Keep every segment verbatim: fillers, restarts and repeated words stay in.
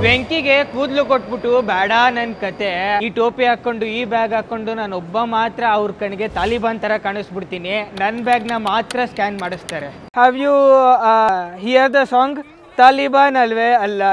ವೆಂಕಿಗೆ ಕೂದಲು ಕೊಟ್ಬಿಟ್ಟು ಬೇಡ ನನ್ನ ಕತೆ ಈ ಟೋಪಿ ಹಾಕೊಂಡು ಈ ಬ್ಯಾಗ್ ಹಾಕೊಂಡು ನಾನು ಒಬ್ಬ ಮಾತ್ರ ಅವ್ರ ಕಣ್ಣಿಗೆ ತಾಲಿಬಾನ್ ತರ ಕಾಣಿಸ್ಬಿಡ್ತೀನಿ. ನನ್ನ ಬ್ಯಾಗ್ನ ಮಾತ್ರ ಸ್ಕ್ಯಾನ್ ಮಾಡಿಸ್ತಾರೆ. Have you hear the song Taliban ಅಲ್ವೇ ಅಲ್ಲ?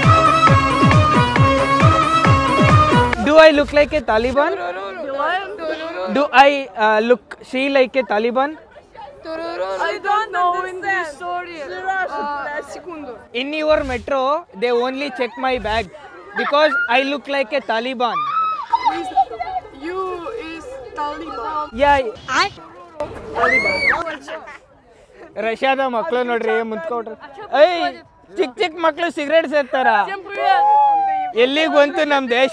Do I look like a Taliban? Do I uh, look see like a Taliban? I don't know in this story. Uh, in your metro, they only check my bag because I look like a Taliban. You is Taliban. Yeah. ರಷ್ಯಾದ ಮಕ್ಕಳು ನೋಡ್ರಿ ಮುಂದ್ಕೊಟ್ರಿ. ಏಯ್ ಚಿಕ್ಕ ಚಿಕ್ಕ ಮಕ್ಕಳು cigarette ಸೇರ್ತಾರ. ಎಲ್ಲಿಗೆ ಬಂತು ನಮ್ಮ ದೇಶ?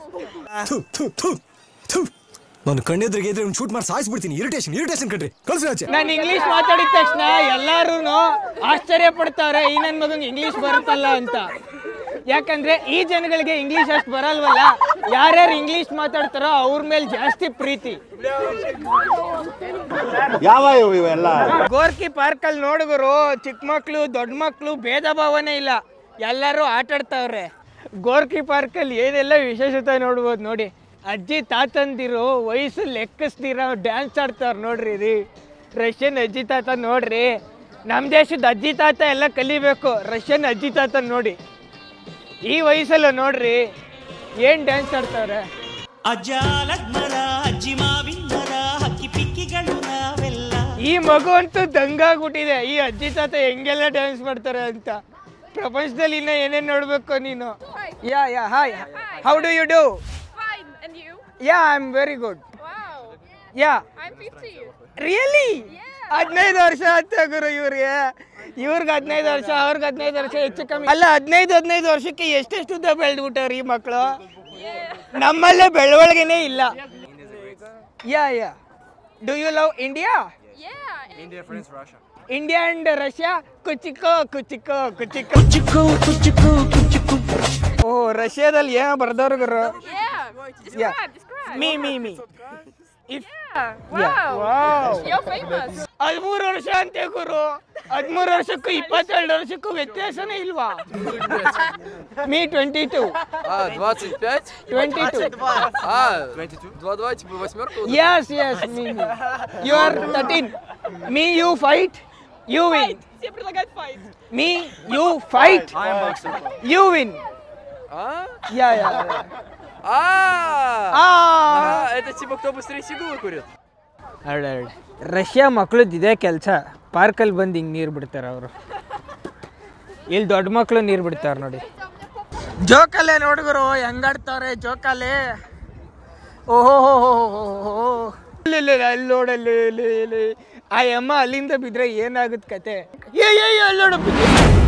ನಾನು ಕಣ್ಣೆದ್ರಿಗೆ ಇದ್ರೆ ಶೂಟ್ ಮಾಡಿ ಸಾಯಿಸ್ಬಿಡ್ತೀನಿ. ಇರಿಟೇಷನ್ ಇರಿಟೇಷನ್ ಕಣ್ರಿ ಕಳ್ಸಿ ಆಚೆ. ನಾನು ಇಂಗ್ಲೀಷ್ ಮಾತಾಡಿದ ತಕ್ಷಣ ಎಲ್ಲಾರು ಆಶ್ಚರ್ಯ ಪಡ್ತಾರೆ ಈ ನನ್ನ ಮಗಂಗೆ ಇಂಗ್ಲೀಷ್ ಬರುತ್ತಲ್ಲ ಅಂತ. ಯಾಕಂದ್ರೆ ಈ ಜನಗಳಿಗೆ ಇಂಗ್ಲೀಷ್ ಅಷ್ಟು ಬರಲ್ವಲ್ಲ. ಯಾರ್ಯಾರು ಇಂಗ್ಲೀಷ್ ಮಾತಾಡ್ತಾರೋ ಅವ್ರ ಮೇಲೆ ಜಾಸ್ತಿ ಪ್ರೀತಿ. ಯಾವ ಇವೆಲ್ಲ ಗೋರ್ಕಿ ಪಾರ್ಕ್ ಅಲ್ಲಿ ನೋಡುಗರು ಚಿಕ್ಕ ಮಕ್ಳು ದೊಡ್ಡ ಮಕ್ಳು ಭೇದ ಭಾವನೆ ಇಲ್ಲ, ಎಲ್ಲರೂ ಆಟಾಡ್ತಾವ್ರೆ. ಗೋರ್ಕಿ ಪಾರ್ಕ್ ಅಲ್ಲಿ ಏನೆಲ್ಲ ವಿಶೇಷತೆ ನೋಡ್ಬೋದು ನೋಡಿ. ಅಜ್ಜಿ ತಾತಂದಿರು ವಯಸ್ಸು ಲೆಕ್ಕಿಸ್ದಿರೋ ಡ್ಯಾನ್ಸ್ ಆಡ್ತಾವ್ರು ನೋಡ್ರಿ. ರೀ ರಷ್ಯನ್ ಅಜ್ಜಿ ತಾತ ನೋಡ್ರಿ. ನಮ್ಮ ದೇಶದ ಅಜ್ಜಿ ತಾತ ಎಲ್ಲ ಕಲಿಬೇಕು. ರಷ್ಯನ್ ಅಜ್ಜಿ ತಾತ ನೋಡಿ ಈ ವಯಸ್ಸಲ್ಲ ನೋಡ್ರಿ ಏನ್ ಡ್ಯಾನ್ಸ್ ಆಡ್ತಾವ್ರೆ. ಈ ಮಗು ಅಂತೂ ದಂಗಾಗ್ಬಿಟ್ಟಿದೆ. ಈ ಅಜ್ಜಿ ತಾತ ಹೆಂಗೆಲ್ಲ ಡ್ಯಾನ್ಸ್ ಮಾಡ್ತಾರೆ ಅಂತ ಪ್ರಪಂಚದಲ್ಲಿ ಇನ್ನ ಏನೇನ್ ನೋಡ್ಬೇಕು ನೀನು. Yeah yeah hi, how do you do? Fine, and you? Yeah I am very good. Wow. Yeah I'm fifty. Really? ಹದಿನೈದು ವರ್ಷ ಆಯ್ತು ಗುರು ಇವ್ರಿಗೆ. ಇವ್ರಿಗೆ ಹದಿನೈದು ವರ್ಷ, ಅವ್ರಿಗೆ ಹದಿನೈದು ವರ್ಷ ಹೆಚ್ಚು ಕಮ್ಮಿ ಅಲ್ಲ. ಹದಿನೈದು ಹದಿನೈದು ವರ್ಷಕ್ಕೆ ಎಷ್ಟೆಷ್ಟು ಉದ್ದ ಬೆಳೆದ್ಬಿಟ್ಟವ್ರು ಈ ಮಕ್ಕಳು. ನಮ್ಮಲ್ಲೇ ಬೆಳವಣಿಗೆನೇ ಇಲ್ಲ. Yeah yeah do you love India? Yeah. India, France, Russia. India and Russia ಕುಚಿಕೋ ಕುಚಿಕೋ ಕುಚಿಕೋ ಕುಚಿಕೋ ಕುಚಿಕೋ ಕುಚಿಕೋ. ಓ ರಷ್ಯಾದಲ್ಲಿ ಏನೋ ಬರ್ದವ್ರು ಗುರು. Yeah. Describe, describe. ಮೀ ಮೀ ಮೀ ಇಫ್ Yeah. Wow. You're famous. ಹದಿಮೂರು ವರ್ಷ ಅಂತೆ ಗುರು. ಹದಿಮೂರು ವರ್ಷಕ್ಕೂ ಇಪ್ಪತ್ತೆರಡು ವರ್ಷಕ್ಕೂ ವ್ಯತ್ಯಾಸನೇ ಇಲ್ವಾ? Me twenty two. А, двадцать пять? Twenty two. А, два-два, типа восьмерка? Yes, yes, me, me. You are thirteen. Me, you fight. You win. Все предлагают fight. Me, you fight. I am boxer. You win. А? Yeah, yeah, yeah. А! Ah. А, это типа кто быстрее сигару выкурит? ಅರ್ಡ್ ರಷ್ಯಾ ಮಕ್ಳದ್ದು ಇದೇ ಕೆಲಸ. ಪಾರ್ಕಲ್ಲಿ ಬಂದು ಹಿಂಗೆ ನೀರು ಬಿಡ್ತಾರೆ ಅವರು. ಇಲ್ಲಿ ದೊಡ್ಡ ಮಕ್ಕಳು ನೀರು ಬಿಡ್ತಾರೆ ನೋಡಿ. ಜೋಕಲ್ಲೇ ನೋಡಿದ್ರು ಹೆಂಗಾಡ್ತಾವ್ರೆ ಜೋಕಾಲೆ. ಓಹೋ ಹೋ ಹೋ ಹೋ ಅಲ್ಲಿ ನೋಡಲ್ಲಿ ಆ ಅಮ್ಮ ಅಲ್ಲಿಂದ ಬಿದ್ದರೆ ಏನಾಗುತ್ತೆ ಕತೆ. ಏ ಏ ಅಲ್ಲಿ ನೋಡು.